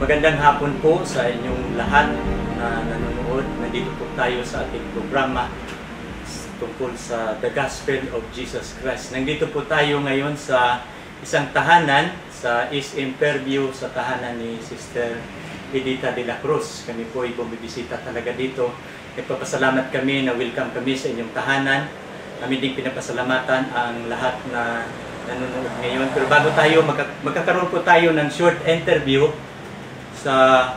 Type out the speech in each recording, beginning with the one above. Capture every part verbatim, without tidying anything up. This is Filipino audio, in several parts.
Magandang hapon po sa inyong lahat na nanonood. Nandito po tayo sa ating programa tungkol sa The Gospel of Jesus Christ. Nandito po tayo ngayon sa isang tahanan sa East Imperview sa tahanan ni Sister Edita de la Cruz. Kami po ay bumibisita talaga dito. Nagpapasalamat kami na welcome kami sa inyong tahanan. Kami din pinapasalamatan ang lahat na nanonood ngayon. Pero bago tayo, magka magkakaroon po tayo ng short interview sa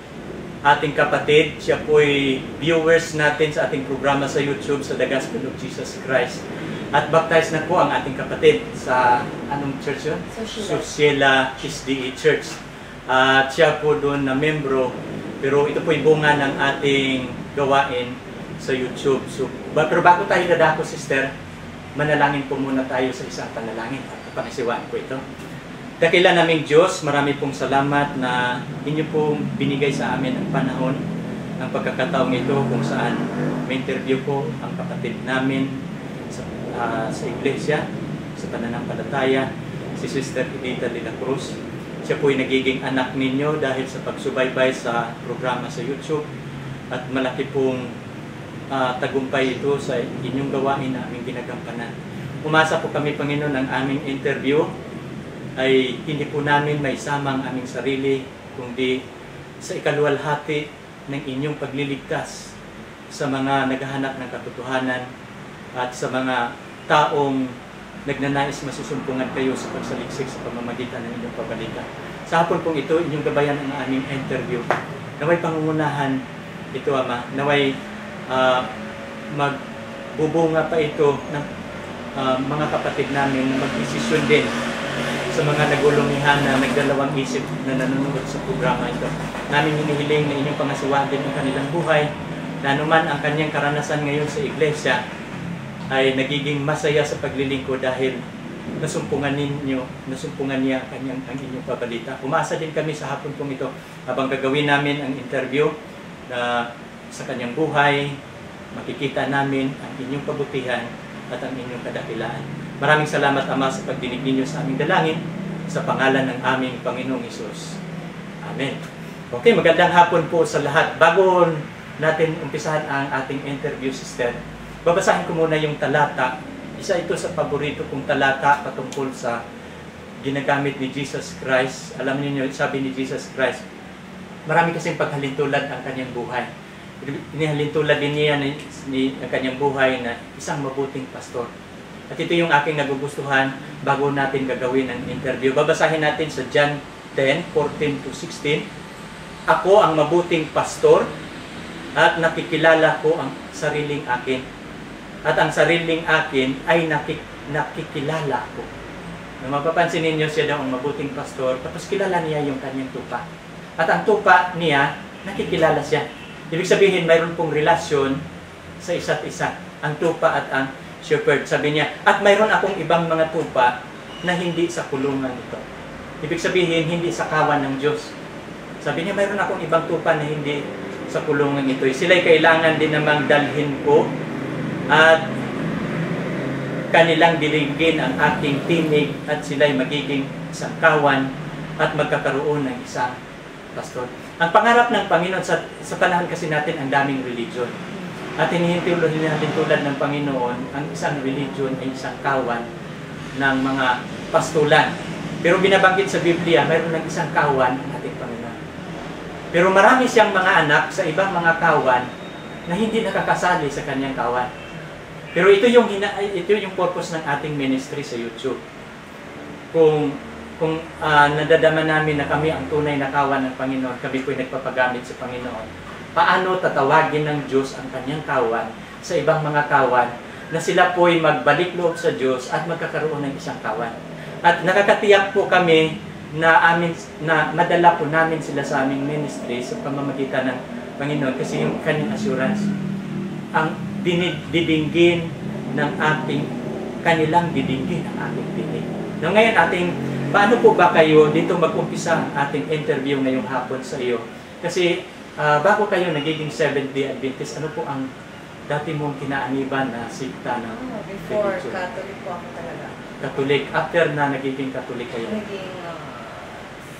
ating kapatid. Siya po ay viewers natin sa ating programa sa YouTube sa The Gospel of Jesus Christ. At baptized na po ang ating kapatid sa anong church yun? Sociela S D A Church. At siya po doon na membro. Pero ito po ay bunga ng ating gawain sa YouTube. So, pero bago tayo dadako, sister, manalangin po muna tayo sa isang panalangin. At pangisiwaan po ito. Dakila naming Diyos, marami pong salamat na inyo pong binigay sa amin ang panahon ng pagkakataong ito kung saan may interview po ang kapatid namin sa, uh, sa iglesia, sa pananampalataya, si Sister Edita de la Cruz. Siya po ay nagiging anak ninyo dahil sa pagsubaybay sa programa sa YouTube at malaki pong uh, tagumpay ito sa inyong gawain na aming ginagampanan. Umasa po kami, Panginoon, ng aming interview ay hindi po namin may samang aming sarili, kundi sa ikaluwalhati ng inyong pagliligtas sa mga naghahanap ng katotohanan at sa mga taong nagnanais masusumpungan kayo sa pagsaliksik sa pamamagitan ng inyong pabalikan. Sa hapon pong ito, inyong gabayan ang aming interview. Naway pangungunahan ito, Ama. Naway uh, magbubunga pa ito ng uh, mga kapatid namin na mag-desisyon din sa mga nagulumihan na nagdalawang isip na nanonood sa programa ito. Namin hinihiling na inyong pangasiwaan din ang kanilang buhay, na anuman ang kanyang karanasan ngayon sa iglesia ay nagiging masaya sa paglilingkod dahil nasumpungan ninyo, nasumpungan niya ang kanyang ang inyong pabalita. Umasa din kami sa hapon pong ito habang gagawin namin ang interview na sa kanyang buhay, makikita namin ang inyong kabutihan at ang inyong kadakilaan. Maraming salamat, Ama, sa pagdinig ninyo sa aming dalangin sa pangalan ng aming Panginoong Hesus. Amen. Okay, magandang hapon po sa lahat. Bago natin umpisahan ang ating interview, sister, babasahin ko muna yung talata. Isa ito sa paborito kong talata patungkol sa ginagamit ni Jesus Christ. Alam niyo, sabi ni Jesus Christ, marami kasing paghalintulad ang kanyang buhay. Inihalintulad din niya ni, ni, ang kanyang buhay na isang mabuting pastor. At ito yung aking nagugustuhan bago natin gagawin ang interview. Babasahin natin sa John ten, fourteen to sixteen. Ako ang mabuting pastor at nakikilala ko ang sariling akin. At ang sariling akin ay nakik nakikilala ko. Nung mapapansin ninyo, siya daw ang mabuting pastor, tapos kilala niya yung kanyang tupa. At ang tupa niya, nakikilala siya. Ibig sabihin, mayroon pong relasyon sa isa't isa. Ang tupa at ang shepherd. Sabi niya, at mayroon akong ibang mga tupa na hindi sa kulungan ito. Ibig sabihin, hindi sa kawan ng Diyos. Sabi niya, mayroon akong ibang tupa na hindi sa kulungan ito. Sila'y kailangan din namang dalhin ko at kanilang diligin ang aking tinig at sila'y magiging isang kawan at magkakaroon ng isang pastor. Ang pangarap ng Panginoon, sa, sa panahon kasi natin ang daming religion. At hinihintulad natin tulad ng Panginoon, ang isang religion ay isang kawan ng mga pastulan. Pero binabanggit sa Biblia, mayroon ng isang kawan ng ating Panginoon. Pero marami siyang mga anak sa ibang mga kawan na hindi nakakasali sa kanyang kawan. Pero ito yung, ito yung purpose ng ating ministry sa YouTube. Kung, kung uh, nadadama namin na kami ang tunay na kawan ng Panginoon, kami po'y nagpapagamit sa Panginoon, paano tatawagin ng Diyos ang kanyang kawan sa ibang mga kawan na sila po'y magbalik loob sa Diyos at magkakaroon ng isang kawan. At nakakatiyak po kami na, amin, na madala po namin sila sa aming ministry sa pamamagitan ng Panginoon kasi yung kanyang assurance. Ang didinggin ng ating, kanilang didinggin ang ating tinig. No, ngayon ating, paano po ba kayo dito mag-umpisa ang ating interview ngayong hapon sa iyo? Kasi Uh, bago kayo nagiging Seventh-day Adventist, ano po ang dati mong kinaaniban na sikta ng oh, before, religion? Catholic po ako talaga. Catholic. After na nagiging Catholic kayo? Naging uh,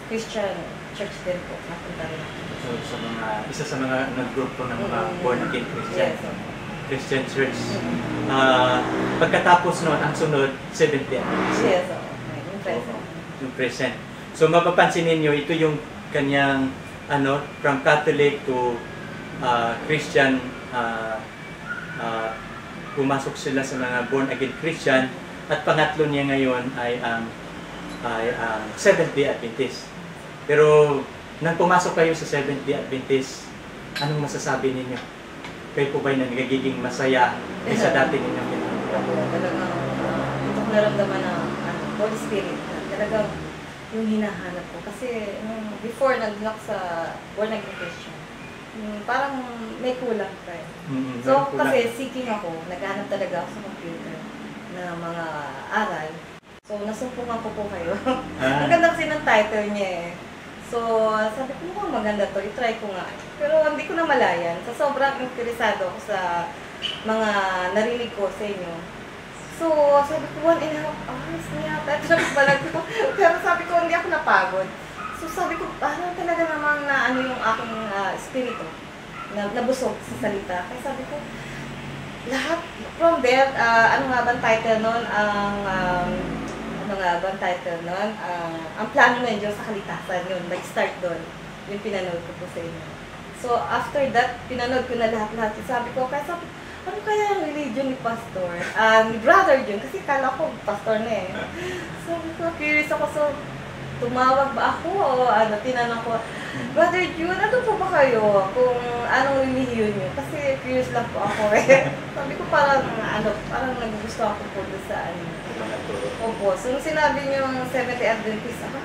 Christian church din po, napunta rin ako. So, sa mga, isa sa mga nag-grupo ng mga Mm. born again Christian. Yes. Christian Church. Mm. Ah, pagkatapos noon, ang sunod, Seventh Day Adventist. Yes, oo. Okay, yung present. Yung present. So mapapansin ninyo, ito yung kanyang ano, from Catholic to ah, Christian, ah, ah, pumasok sila sa mga born again Christian, at pangatlo niya ngayon ay ang ay ang Seventh Day Adventist. Pero nang pumasok kayo sa Seventh Day Adventist, anong masasabi ninyo? Kayo po ba'y nagiging masaya sa dati ninyong ginagawa? Talagang uh, ito ko naramdaman na ano, Holy Spirit na talagang yung hinahanap ko. Kasi um, before nag-lock sa born again Christian, um, parang may kulang pa eh. Mm-hmm. So kasi seeking ako, naghanap talaga ako sa computer na mga aral. So nasumpungan ko po kayo. Ah. Ang ganda kasi ng title niya eh. So, sabi ko, mukhang maganda to, i-try ko nga. Pero hindi ko na malayan. Sa sobrang interesado ako sa mga narinig ko sa inyo. So, sabi ko, one and a half hours na yata. Pero sabi ko, hindi ako napagod. So, sabi ko, parang talaga namang na ano yung aking uh, espiritu. Na, nabusog sa salita. Kaya sabi ko, lahat, from there, uh, ano nga bang title nun? Ang, um, ano nga bang title nun? Uh, ang plano ng Diyos sa kaligtasan yun. Nag-start doon. Yung pinanood ko po sa inyo. So, after that, pinanood ko na lahat-lahat. Sabi ko, kaya sabi, ano kaya ang religion ni Pastor? Uh, ni Brother Jun, kasi kala ko, Pastor na eh. Sabi ko, curious ako. So, tumawag ba ako o ano, tinanong ko, Brother Jun, ano po ba kayo? Kung anong relihiyon nyo? Kasi curious lang po ako eh. Sabi ko parang, ano, parang nagugusto ako po doon sa ano. Opo. So, nung sinabi niyo yung Seventh Day Adventist, ah,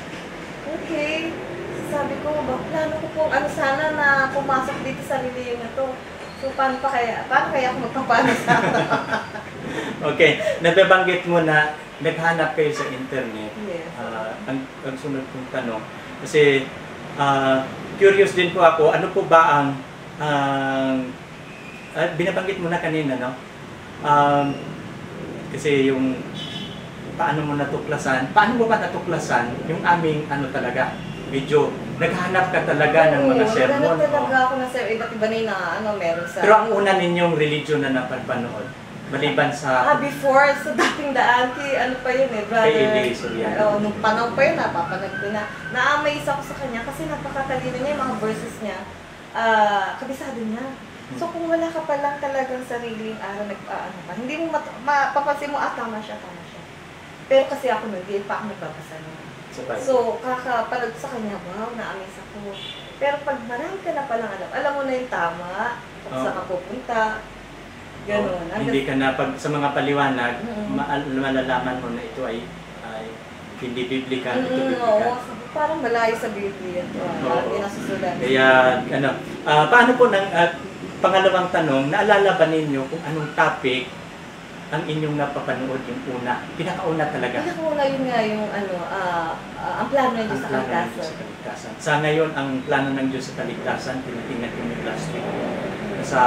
okay. Sabi ko, ba, plano ko po, ano sana na pumasok dito sa relihiyon na to. So, paano pa kaya, paano kaya ako magpapano sa Okay. Nababanggit mo na naghanap kayo sa internet. Yes. Uh, ang, ang sunod kong tanong. Kasi, uh, curious din po ako, ano po ba ang, ang uh, binabanggit mo na kanina, no? Um, kasi yung paano mo natuklasan, paano mo ba natuklasan yung aming ano talaga, video, naghanap ka talaga ng mga sermon. Oo, naghanap talaga ako ng sermon, iba't iba na yung ano, meron sa... Pero ang una ninyong religion na napapanood, maliban sa... Ah, before, sa dating daan, kay ano pa yun eh, brother... Kay Eli Soriano. Oo, nung panahon pa yun, napapanood ko na. Na-amaze ako sa kanya kasi napakatalino niya, yung mga verses niya, ah, kabisado niya. So kung wala ka pa lang talagang sariling araw, nag, uh, ano ka, hindi mo mat- mapapansin mo, ah, tama siya, tama siya. Pero kasi ako nag pa ako nagbabasa naman. So, kakapanood sa kanya, wow, na-amaze ako. Pero pag marami ka na palang alam, alam mo na yung tama, kung oh. saan ka pupunta, gano'n. Oh, hindi ka na, pag, sa mga paliwanag, mm-hmm. ma- malalaman mo na ito ay, ay hindi biblical, mm-hmm, ito biblical. Oo, parang malayo sa Biblia ito, ah, oh. hindi nasusulat. Kaya, ano, uh, paano po ng, uh, pangalawang tanong, naalala ba ninyo kung anong topic ang inyong napapanood yung una? Pinakauna talaga. Pinakauna yun nga yung ano, uh, uh, ang plano ng Diyos sa kaligtasan. Sa ngayon, ang plano ng Diyos sa kaligtasan, tinitingnan ko yung last week, sa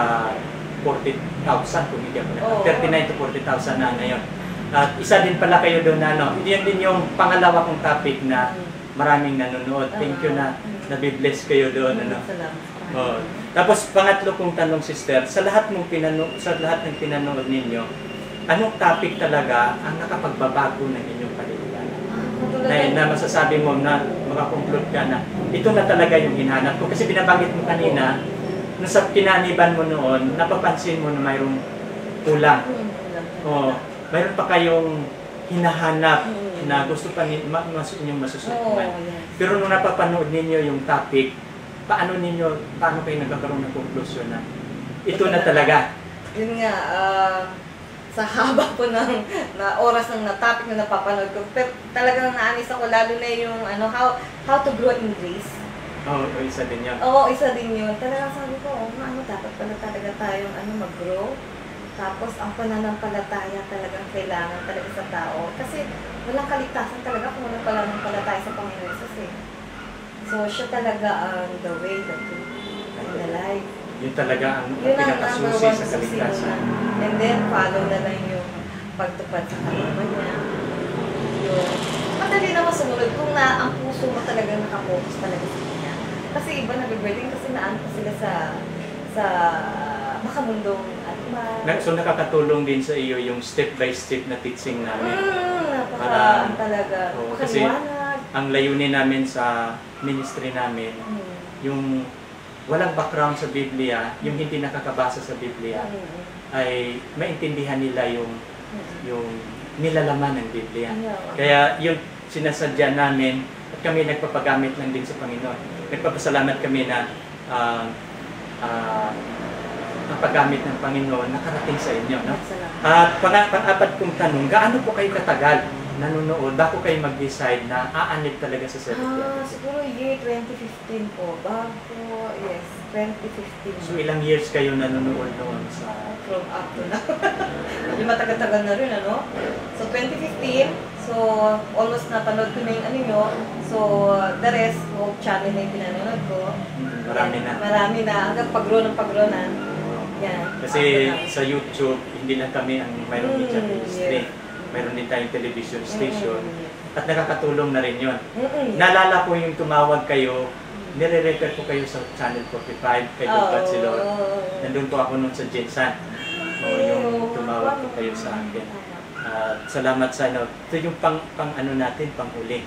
forty thousand, kung hindi ako na, oh. thirty-nine to forty thousand na ngayon. At isa din pala kayo doon na, ano, yan din yung pangalawa kong topic na maraming nanonood. Thank you na nabibless kayo doon. Ano. Oh. Tapos pangatlo kong tanong, sister, sa lahat ng pinano sa lahat ng pinanood ninyo, anong topic talaga ang nakapagbabago ng inyong kaluluwa? Na, na masasabi mo na makakonklud ka na ito na talaga yung hinahanap ko. Kasi binabanggit mo kanina, nung sa kinaniban mo noon, napapansin mo na mayroong kulang. Oh, mayroon pa kayong hinahanap na gusto pa ni, ma, mas, inyong masusunod. Pero nung napapanood ninyo yung topic, paano ninyo, paano kayo nagkakaroon ng konklusyon na ito na talaga? Yun nga, uh, sa haba po ng na oras ng na topic na napapanood ko, pero talagang naanis ako, lalo na yung ano, how, how to grow in grace. Oo, oh, isa din yun. Oo, isa din yun. Talagang sabi ko, oh, ano, dapat pala talaga tayong ano, mag-grow. Tapos, ang pananampalataya talagang kailangan talaga sa tao. Kasi, walang kaligtasan talaga kung walang pananampalataya sa Panginoon Jesus eh. So, siya talaga ang um, the way, the truth, and the life. Yun talaga ang yun pinakasusi sa kaligtasan. And then, follow na lang yung pagtupad sa kalooban niya. Yung, madali naman sumunod kung na ang puso mo talagang nakapokus talaga sa kanya. Kasi iba nag-birthing kasi naan pa sila sa sa makamundong ano ba? Na- So nakakatulong din sa iyo yung step by step na teaching namin. Mm, napaka Para- ang talaga. Oo, kasi- Makaliwanag. Ang layunin namin sa ministry namin, Mm. yung walang background sa Biblia, yung hindi nakakabasa sa Biblia, Mm. ay maintindihan nila yung Mm. yung nilalaman ng Biblia. Yeah. Kaya yung sinasadya namin, at kami nagpapagamit lang din sa Panginoon. Nagpapasalamat kami na ah ah, ang paggamit ng Panginoon nakarating sa inyo. No? Salamat. At pang- pang-apat kong tanong, gaano po kayo katagal nanonood bago kayo mag-decide na aanib talaga sa Seventh Day Ah, Adventist? siguro year twenty fifteen po. Bago, yes, twenty fifteen. So ilang years kayo nanonood noon sa... From up to now. Hindi matagal-tagal na rin, ano? So, twenty fifteen. So, almost napanood ko na yung ano nyo. So, the rest, Hope Channel na yung pinanood ko. Hmm, Marami Yan, na. Marami na. Hanggang pag-grow ng pag-grow na. Yan. Kasi Up to now. sa YouTube, hindi lang kami ang mayroong media Mm, ministry. yes. Mayroon din tayong television station. Mm, At nakakatulong na rin yun. mm, mm, Naalala ko yung tumawag kayo, nire-refer ko kayo sa Channel forty-five kay Don Patsilor. Nandun po ako nun sa Jinsan. O, yung tumawag po kayo sa akin. At salamat sa ano. Ito yung pang, pang ano natin, pang huli.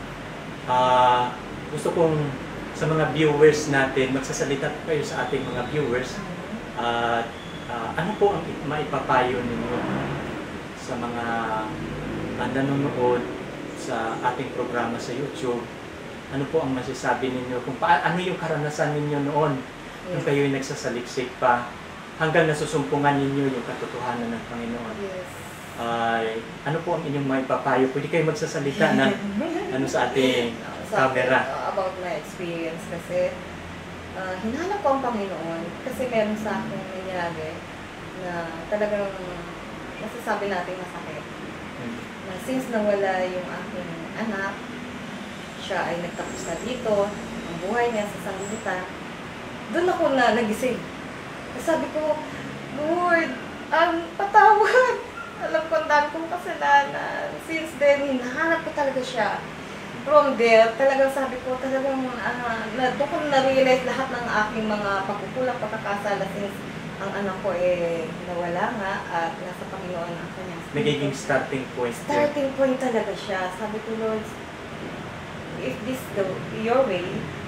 Ah, gusto kong sa mga viewers natin, magsasalita po kayo sa ating mga viewers. At ah, ano po ang maipapayo ninyo sa mga ah, nanonood sa ating programa sa YouTube? Ano po ang masasabi ninyo? Kung pa, ano yung karanasan ninyo noon nung kayo'y nagsasaliksik pa hanggang nasusumpungan ninyo yung katotohanan ng Panginoon? Yes. Ay, ano po ang inyong maipapayo? Pwede kayo magsasalita na ano sa ating camera. Uh, about my experience kasi uh, hinahanap ko ang Panginoon kasi meron sa akin nangyari na talagang masasabi natin masakit. Hmm. Na since nawala yung aking anak, siya ay nagtapos na dito, ang buhay niya sa sanglibutan, doon ako na nagising. Sabi ko, Lord, um, patawad. Alam ko ang dami kong kasalanan. Since then, hinahanap ko talaga siya. From there, talagang sabi ko, talagang uh, na, doon ko na-realize lahat ng aking mga pagkukulang, pagkakasala since ang anak ko eh nawala nga at nasa Panginoon ang kanyang spirito. Nagiging starting point. din. Starting point talaga siya. Sabi ko, Lord, if this the your way,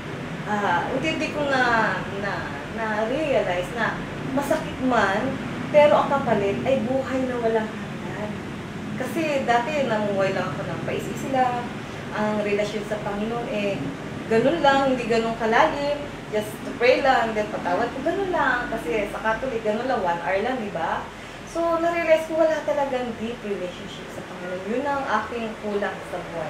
ah, hindi ko na na na-realize na masakit man, pero ang kapalit ay buhay na walang hanggan. Kasi dati namuhay lang ako ng paisisi lang, ang relasyon sa Panginoon eh, ganun lang, hindi ganun kalalim, just to pray lang, then patawad ko, ganun lang. Kasi sa Catholic, ganun lang, one hour lang, di ba? So, na-realize ko wala talagang deep relationship sa Panginoon. Yun ang aking kulang sa buhay.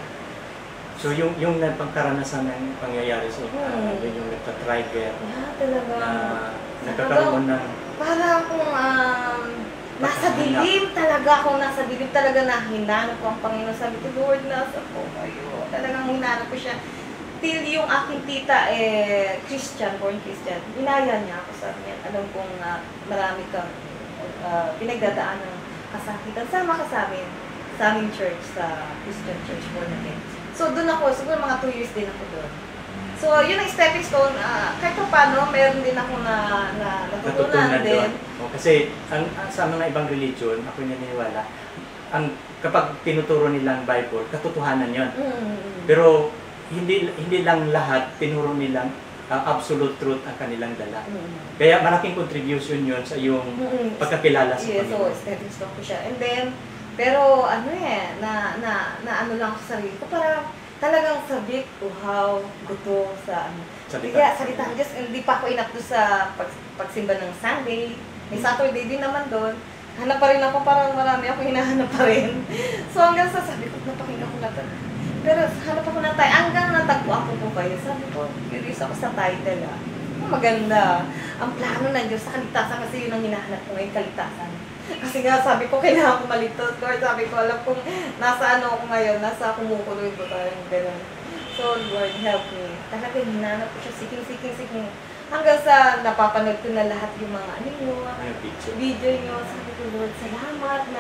So yung yung pangkaranasan ng pangyayari sa inyo, Hmm. yun yung nagtatrigger Yeah, talaga. na nagkakaroon ng Para akong um, nasa Pagkahanap. dilim talaga ako, nasa dilim talaga na hinanap ko ang Panginoon. Sabi ko, Lord, nasa po kayo. Talagang hinanap ko siya. Till yung aking tita, eh, Christian, born Christian, inaya niya ako. Sabi niya, alam kong uh, marami kang uh, pinagdadaan ng kasakitan. Sama ka sa amin, sa aming church, sa Christian church, born again. So, doon ako, siguro mga two years din ako doon. So, yun ang stepping stone. Uh, kahit pa paano, meron din ako na, na natutunan natutunan din. doon. O, kasi ang, ang- sa mga ibang religion, ako naniniwala, ang kapag tinuturo nilang Bible, katotohanan yon. Mm. Pero hindi hindi lang lahat tinuro nilang uh, absolute truth ang kanilang dala. Mm. Kaya malaking contribution yon sa iyong Mm. pagkakilala sa Yes, so Panginoon. stepping stone ko siya. And then, pero ano eh, na, na, na ano lang sa sarili ko, parang talagang sabik, uhaw, guto sa ano. Salita. Kaya salita ng Diyos, hindi pa ako inakdo sa pag, pagsimba ng Sunday. May Saturday din naman doon. Hanap pa rin ako, parang marami ako hinahanap pa rin. So hanggang sa sabi ko, napakinggan ko na to. Pero hanap ako ng tayo, hanggang natagpuan ko po kayo. Sabi ko, curious ako sa title ah. Oh, maganda. Ang plano ng Diyos sa kaligtasan kasi yun ang hinahanap ko ngayon, kaligtasan. Kasi nga sabi ko, kailangan ko malitot. Lord, sabi ko, alam kong nasa ano ako ngayon, nasa kumukuloy ko tayo, gano'n. So, Lord, help me. Talagang hinanap ko siya, siking, siking, siking. Hanggang sa napapanood ko na lahat yung mga ano nyo, Ano yung picture? video nyo. Sabi ko, Lord, salamat na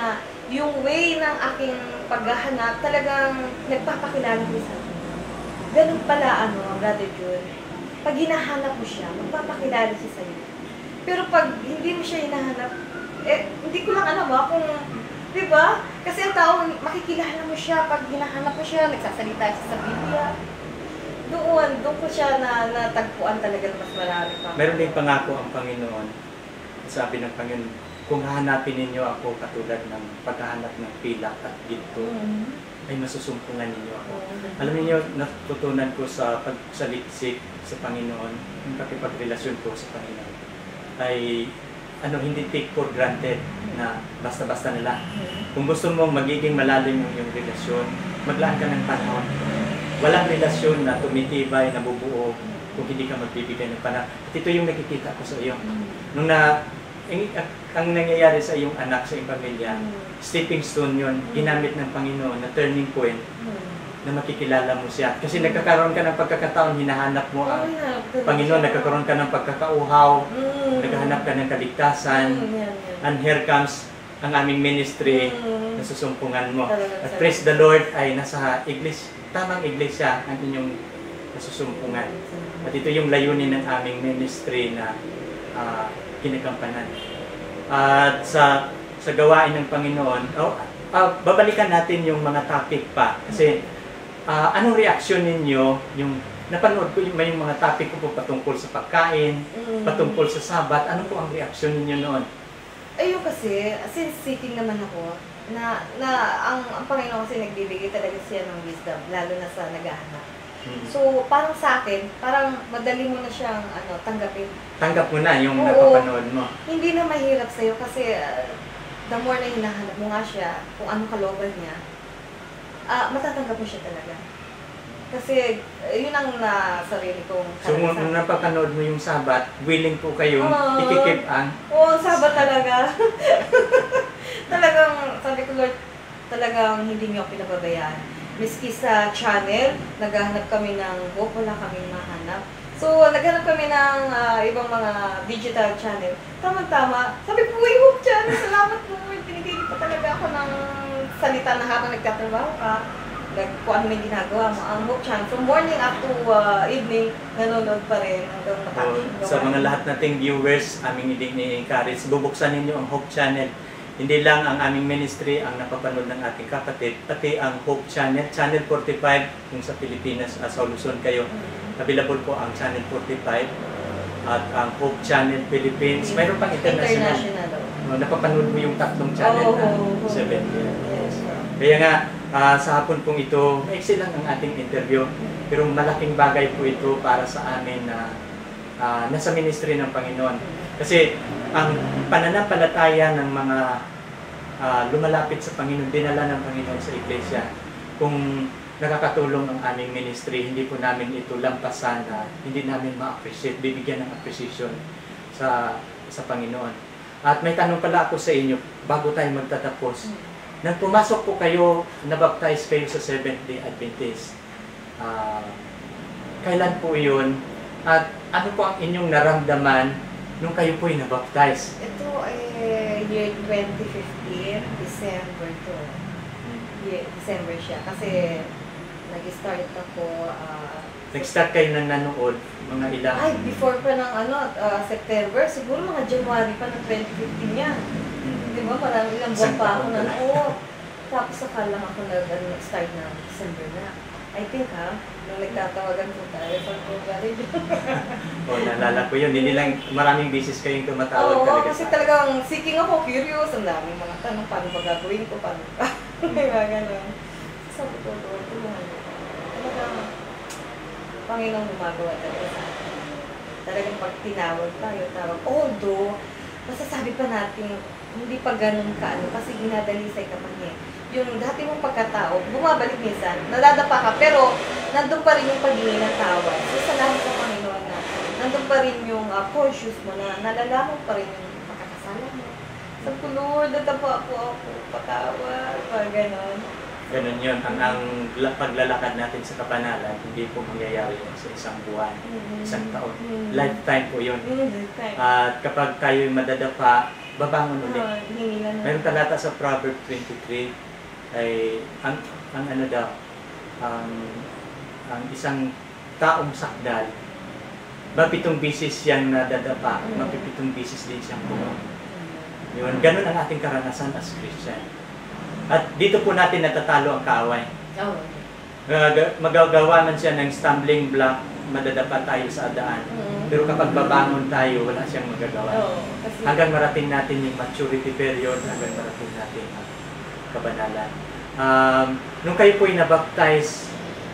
yung way ng aking paghahanap, talagang nagpapakilala ko sa akin. Ganun pala, ano, Brother Jun. Pag hinahanap mo siya, magpapakilala siya sa'yo. Pero pag hindi mo siya hinahanap, eh, hindi ko lang alam ah, kung, di ba? Kasi ang tao, makikilala mo siya, pag hinahanap mo siya, nagsasalita siya sa Biblia. Doon, doon ko siya na natagpuan talaga ng mas marami pa. Meron din pangako ang Panginoon. Sabi ng Panginoon, kung hahanapin ninyo ako katulad ng paghahanap ng pilak at ginto, Mm. ay masusumpungan ninyo ako. Mm. Alam niyo, natutunan ko sa pagsaliksik sa Panginoon, yung pakipagrelasyon ko sa Panginoon, ay ano, hindi take for granted na basta-basta nila. Kung gusto mong magiging malalim yung, yung relasyon, maglaan ka ng panahon. Walang relasyon na tumitibay, nabubuo kung hindi ka magbibigay ng panahon. At ito yung nakikita ko sa iyo. Nung na, ang, ang nangyayari sa iyong anak, sa iyong pamilya, stepping stone yun, ginamit ng Panginoon na turning point na makikilala mo siya. Kasi nagkakaroon ka ng pagkakataon, hinahanap mo ang Panginoon, nagkakaroon ka ng pagkakauhaw, Mm. naghahanap ka ng kaligtasan, Mm, yan, yan. and here comes ang aming ministry Mm. na susumpungan mo. Talagang At sarap. praise the Lord ay nasa iglesia, tamang iglesia ang inyong nasusumpungan. At ito yung layunin ng aming ministry na uh, kinagampanan. At sa sa gawain ng Panginoon, oh, uh, babalikan natin yung mga topic pa. Kasi uh, anong reaksyon ninyo yung napanood ko yung, may yung mga topic ko po patungkol sa pagkain, Mm. patungkol sa Sabat. Ano po ang reaksyon ninyo noon? Ayun kasi, since seeking naman ako, na, na ang, ang Panginoon kasi nagbibigay talaga siya ng wisdom, lalo na sa naghahanap. Hmm. So, parang sa akin, parang madali mo na siyang ano, tanggapin. Tanggap mo na yung Oo. napapanood mo. Hindi na mahirap sa'yo kasi uh, the more na hinahanap mo nga siya, kung anong kalooban niya, ah matatanggap mo siya talaga. Kasi uh, yun ang na sarili kong So, nung nung napapanood mo yung Sabat, willing po kayong Oo. ikikip ang Oo, oh, sabat talaga. Talagang, sabi ko, Lord, talagang hindi niyo ako pinababayaan. Miski sa channel, naghahanap kami ng hope, wala kaming mahanap. So, naghanap kami ng ah, ibang mga digital channel. Tama-tama. Sabi ko, uy, hope channel, salamat po. Pinigay pa talaga ako ng salita na habang nagtatrabaho ka. Nag, kung ano may ginagawa mo. Ang hope channel, from morning up to ah, evening, nanonood pa rin hanggang o, matapos. sa mga lahat nating viewers, aming ini-encourage, bubuksan ninyo ang Hope Channel. Hindi lang ang aming ministry ang napapanood ng ating kapatid, pati ang Hope Channel, Channel forty-five, kung sa Pilipinas, uh, sa Luzon kayo, available po ang Channel forty-five at ang Hope Channel Philippines. Mayroon pang international. International. Uh, napapanood mo yung tatlong channel Oo, na oo, oo. seven. Yes. Kaya nga, ah, sa hapon pong ito, maiksi lang ang ating interview, pero malaking bagay po ito para sa amin na ah, nasa ministry ng Panginoon. Kasi ang pananampalataya ng mga ah, lumalapit sa Panginoon, dinala ng Panginoon sa iglesia, kung nakakatulong ang aming ministry, hindi po namin ito lampasan na hindi namin ma-appreciate, bibigyan ng appreciation sa sa Panginoon. At may tanong pala ako sa inyo, bago tayo magtatapos. Nang pumasok po kayo, nabaptize kayo sa Seventh-day Adventist, ah, kailan po yun? At ano po ang inyong naramdaman nung kayo po ay nabaptize? Ito ay year twenty fifteen, December to. Year, December siya. Kasi nag-start ako, ah, Nag-start kayo na nanood, mga ilang... ay, before pa ng ano, ah, September, siguro mga January pa ng twenty fifteen yan. Di ba? Marami ilang buwan Isang pa ako taon na, pala. oo. Tapos saka lang ako nag, ano, nag-start ng December na. I think ha, nung nagtatawagan po tayo, pag po gari O, naalala ko yun. Hindi lang maraming beses kayong tumatawag Oo, talaga kasi sa... talagang seeking ako, curious. Ang daming mga tanong, paano ba gagawin ko, paano ba? May mga ganun. Sabi ko, Lord, tulungan mo. Talagang, Panginoong gumagawa talaga sa atin. Talagang pag tinawag tayo, tawag. Although, masasabi pa natin, hindi pa ganun ka, ano, kasi ginadalisay ka pa niya. Yung dati mong pagkatao, bumabalik minsan, nadadapa ka, pero nandun pa rin yung paghingi ng tawad. So, salamat sa Panginoon na nandun pa rin yung uh, conscious mo na nalalaman pa rin yung makakasala mo. Sabi ko, Lord, nadapa po ako, patawad, pa gano'n. Ganun yun. Ang, ang la- paglalakad natin sa kapanalan, hindi po mangyayari yun sa isang buwan, Mm. isang taon. Mm. Lifetime po yun. Mm, lifetime. At kapag kayo'y madadapa, babangon ulit. Ah, hinila na. Mayroong talata sa Proverbs twenty-three ay ang, ang ano daw, ang, ang isang taong sakdal, mapitong bisis siyang nadadapa, Mm. mapipitong bisis din siyang bumawi. Yun, ganun ang ating karanasan as Christian. At dito po natin natatalo ang kaaway. Oo. Mag- Magagawa man siya ng stumbling block, madadapa tayo sa daan. Mm. Pero kapag babangon tayo, wala siyang magagawa. Oo, kasi Hanggang marating natin yung maturity period, hanggang marating natin ang kabanalan. Um, nung kayo po'y nabaptize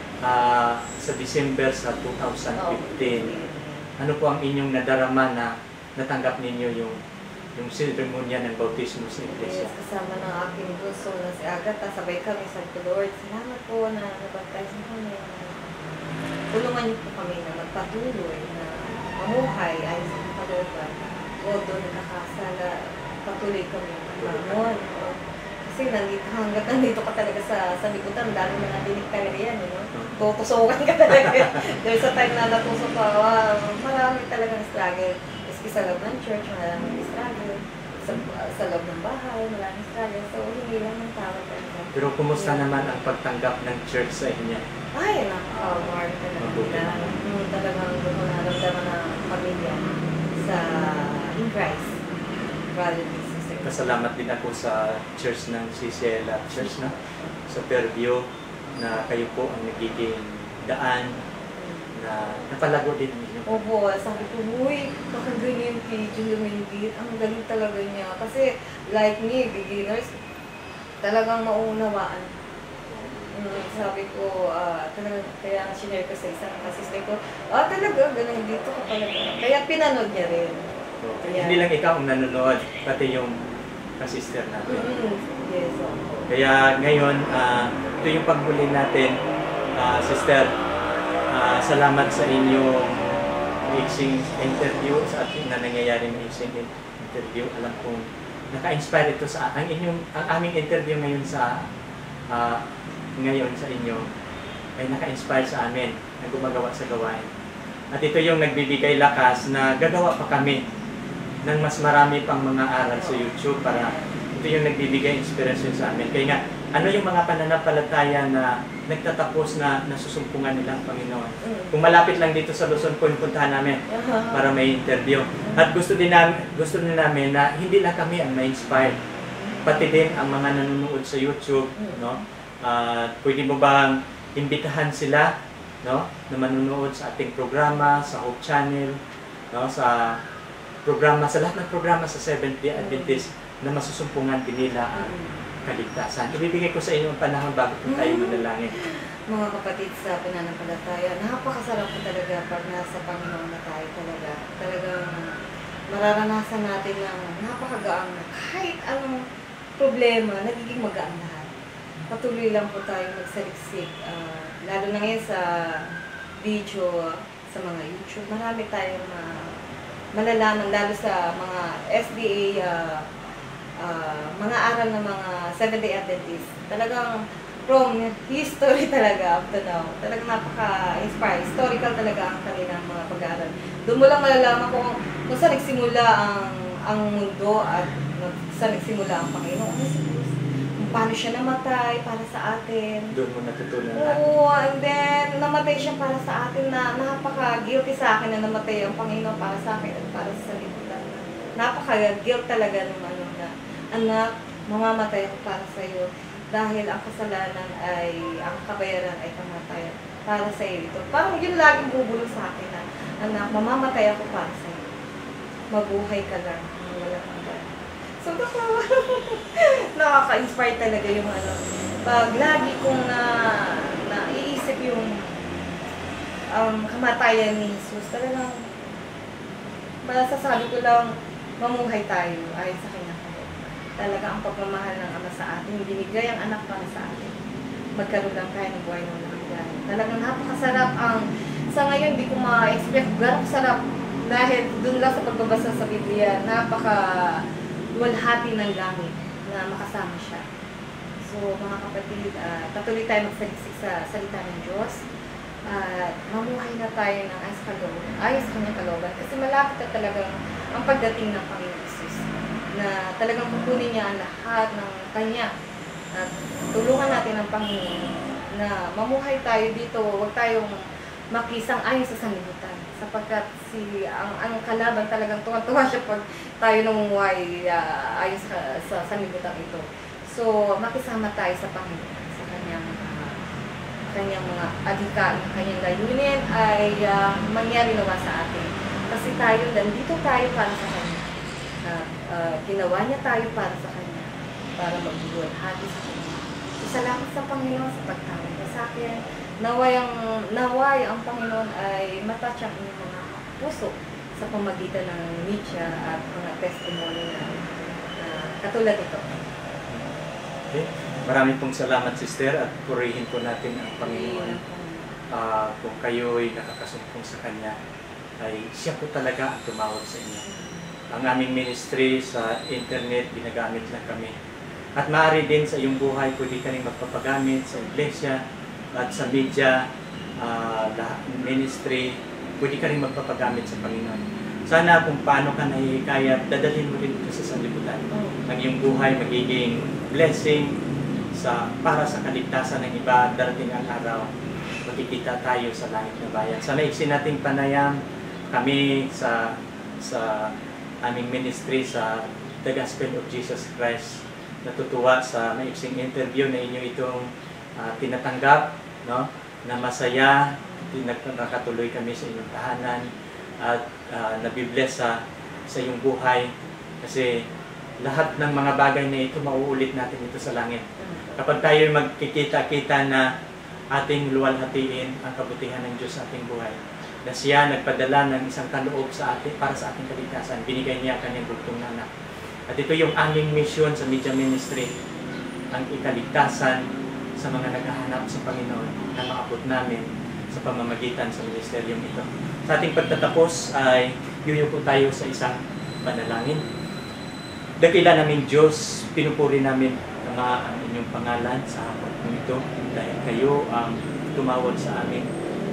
uh, sa December sa two thousand fifteen, ano po ang inyong nadarama na natanggap ninyo yung yung seremonya ng bautismo sa iglesia? Yes, kasama ng aking gusto na si Agatha, sabay kami sa Lord. Salamat po na nabaptize mo kami. Tulungan niyo po kami na magpatuloy na mamuhay ay sa kalooban. O doon nakakasala, patuloy kami magbangon. Kasi nandito, hanggat nandito ka talaga sa, sa likutan, dami mga dinig talaga yan, no? Tutusukan ka talaga. Dahil sa time na natusok ka, wow, marami talagang struggle. Kasi sa loob ng church, maraming struggle. Sa, sa loob ng bahay, maraming struggle. So, hindi lang ng tawag talaga. Pero kumusta naman ang pagtanggap ng church sa inyo? Ay, nakaka-award talaga nila. Yung talagang doon ko naramdaman ng pamilya sa in Christ. Brother and sister. Pasalamat din ako sa church ng C C L Church na sa Fairview na kayo po ang nagiging daan na napalago din ninyo. Opo, sabi ko, uy, makaganyan kay Julie Mendy. Ang galing talaga niya. Kasi like me, beginners, talagang maunawaan. Mm, sabi ko, ah, talagang, kaya nga sinare ko sa isang assistant ko, ah, talaga, ganun dito ka talaga. Kaya pinanood niya rin. So, Yeah. Hindi lang ikaw ang nanonood, pati yung kasister natin. Mm-hmm. Yes, opo. Kaya ngayon, ah, ito yung paghuli natin, ah, sister. Ah, salamat sa inyong mixing interview, sa ating na nangyayari mixing interview. Alam kong naka-inspire ito sa ang inyong ang aming interview ngayon sa ah, ngayon sa inyo ay naka-inspire sa amin na gumagawa sa gawain. At ito yung nagbibigay lakas na gagawa pa kami ng mas marami pang mga aral sa YouTube para ito yung nagbibigay inspiration sa amin. Kaya nga, ano yung mga pananampalataya na nagtatapos na nasusumpungan nila ang Panginoon? Kung malapit lang dito sa Luzon, puntahan namin para may interview. At gusto din namin, gusto din namin na hindi lang kami ang ma-inspire, pati din ang mga nanonood sa YouTube, no? Uh, pwede mo bang imbitahan sila, no, na manonood sa ating programa, sa Hope Channel, no, sa programa, sa lahat ng programa sa Seventh-day Adventist na masusumpungan din nila ang kaligtasan. Ibibigay ko sa inyo ang panahon bago po tayo manalangin. Mga kapatid sa pananampalataya, napakasarap po talaga pag nasa Panginoon na tayo talaga. Talagang mararanasan natin ng napakagaang na kahit anong problema, nagiging magaan lahat. Patuloy lang po tayo magsaliksik. Uh, lalo na ngayon sa video, sa mga YouTube, marami tayong uh, malalaman, lalo sa mga S D A, uh, uh, mga aral ng mga Seventh-day Adventist. Talagang from history talaga up to now. Talagang napaka-inspired. Historical talaga ang kanilang mga pag-aaral. Doon mo lang malalaman kung, kung saan nagsimula ang, ang mundo at saan nagsimula ang Panginoon. Kung paano siya namatay para sa atin. Doon mo natutunan na. Oo, and then namatay siya para sa atin na napaka-guilty sa akin na namatay ang Panginoon para sa akin at para sa lipunan. Napaka-guilt talaga ng ano na, anak, mamamatay ako para sa iyo. Dahil ang kasalanan ay, ang kabayaran ay kamatayan para sa iyo ito. Parang yun laging bubulong sa akin na, anak, mamamatay ako para sa iyo. Mabuhay ka lang. Walang hanggan. So, nakaka-inspire talaga yung ano. Pag lagi kong na, naiisip yung um, kamatayan ni Jesus, talagang masasabi ko lang, mamuhay tayo ay sa kanya. Talaga ang pagmamahal ng Ama sa atin, binigay ang anak para sa atin. Magkaroon lang tayo ng buhay ng walang. Talagang napakasarap ang, sa ngayon di ko ma-express, garang sarap dahil dun lang sa pagbabasa sa Biblia, napaka luwalhati ng langit na makasama siya. So mga kapatid, uh, patuloy tayo magsaliksik sa salita ng Diyos at uh, mamuhay na tayo ng ayos kalooban, ayos kanyang kalooban kasi malapit na talagang ang pagdating ng Panginoon Jesus na talagang kukunin niya ang lahat ng Kanya. At tulungan natin ang Panginoon na mamuhay tayo dito, huwag tayong makisang-ayon sa sanlibutan. Sapagkat si, ang, ang kalaban talagang tuwa-tuwa siya pag tayo namumuhay uh, ayon sa, sa sanlibutan ito. So, makisama tayo sa Panginoon, sa Kanyang, uh, kanyang mga adhikain, Kanyang layunin ay uh, mangyari nawa sa atin. Kasi tayo, nandito tayo para sa Kanya. Uh, uh, ginawa niya tayo para sa Kanya, para magbubuhati sa Kanya. Salamat sa Panginoon sa pagtawag niya sa akin. Naway ang, naway ang Panginoon ay matouch ang inyong mga puso sa pamagitan ng media at mga testimony na uh, katulad ito. Okay. Maraming pong salamat, Sister, at purihin po natin ang Panginoon. Uh, kung kayo'y nakakasumpong sa Kanya, ay siya po talaga ang tumawag sa inyo. Ang aming ministry sa internet, ginagamit lang kami. At maaari din sa iyong buhay, pwede ka rin magpapagamit sa iglesia at sa media, uh, ministry, pwede ka rin magpapagamit sa Panginoon. Sana kung paano ka nahihikayat, dadalhin mo rin ito sa sanlibutan. Ang iyong buhay magiging blessing sa, para sa kaligtasan ng iba. Darating ang araw, makikita tayo sa langit na bayan. Sa maiksi nating panayam, kami sa, sa aming ministry sa The Gospel of Jesus Christ, natutuwa sa maiksing interview na inyo itong uh, tinatanggap, no? Na masaya, nakatuloy kami sa inyong tahanan at uh, nabibless sa, sa iyong buhay kasi lahat ng mga bagay na ito mauulit natin ito sa langit. Kapag tayo magkikita-kita na ating luwalhatiin ang kabutihan ng Diyos sa ating buhay, na siya nagpadala ng isang kaloob sa atin para sa ating kaligtasan, binigay niya kanyang bugtong na anak. At ito yung aming mission sa media ministry, ang ikaligtasan sa mga naghahanap sa Panginoon na maabot namin sa pamamagitan sa ministeryong ito. Sa ating pagtatapos ay yuyuko tayo sa isang panalangin. Dakila namin Diyos, pinupuri namin ang, ang inyong pangalan sa hapon ito dahil kayo ang tumawag sa amin.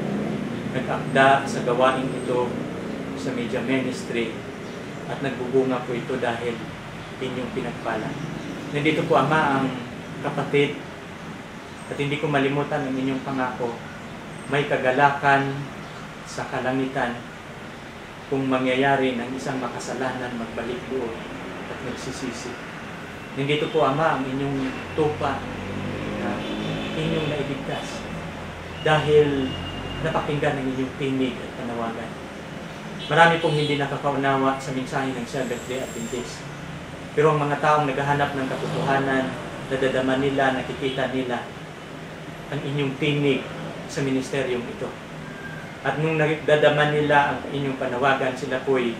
Nag-akda sa gawain ito sa media ministry at nagbubunga po ito dahil inyong pinagpala. Nandito po, Ama, ang kapatid at hindi ko malimutan ang inyong pangako. May kagalakan sa kalangitan kung mangyayari ng isang makasalanan magbalik loob at nagsisisi. Nandito po, Ama, ang inyong tupa na inyong nailigtas dahil napakinggan ng inyong tinig at panawagan. Marami pong hindi nakakaunawa sa mensahe ng Seventh-day Adventist. Pero ang mga taong naghahanap ng katotohanan, nadadama nila, nakikita nila ang inyong tinig sa ministeryong ito. At nung nadadama nila ang inyong panawagan, sila po'y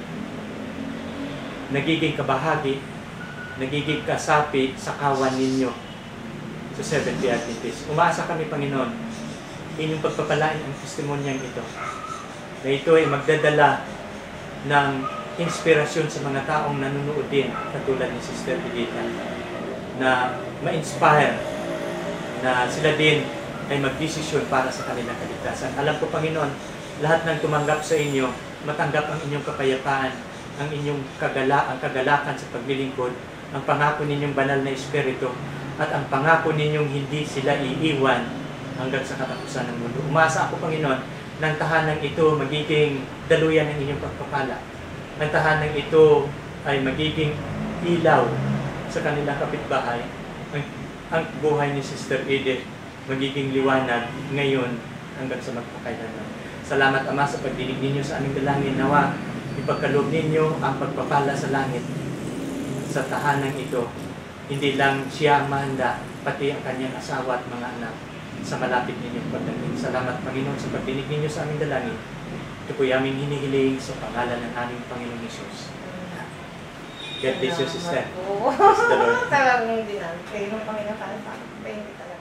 nagiging kabahagi, nagiging kasapi sa kawan ninyo sa Seventh-day Adventist. Umaasa kami, Panginoon, inyong pagpapalain ang testimonyang ito, na ito ay magdadala ng inspirasyon sa mga taong nanonood din, katulad ni Sister Edita, na ma-inspire na sila din ay magdesisyon para sa kanilang kaligtasan. Alam ko, Panginoon, lahat ng tumanggap sa inyo, matanggap ang inyong kapayapaan, ang inyong kagala, ang kagalakan sa paglilingkod, ang pangako ninyong banal na Espiritu, at ang pangako ninyong hindi sila iiwan hanggang sa katapusan ng mundo. Umasa ako, Panginoon, ng tahanang ito magiging daluyan ng inyong pagpapala. Ang tahanang ito ay magiging ilaw sa kanilang kapitbahay. Ang, ang buhay ni Sister Edith magiging liwanag ngayon hanggang sa magpakailanman. Salamat, Ama, sa pagdinig ninyo sa aming dalangin. Nawa, ipagkaloob ninyo ang pagpapala sa langit sa tahanang ito. Hindi lang siya ang mahanda, pati ang kanyang asawa at mga anak sa malapit ninyong pagdating. Salamat, Panginoon, sa pagdinig ninyo sa aming dalangin. Ito po yung aming hinihiling sa pangalan ng aming Panginoong Hesus. God bless you, Sister. Salamat po. Bless the Lord. Talagang din namin. Kayo ng Panginoon para sa akin. Thank you talaga.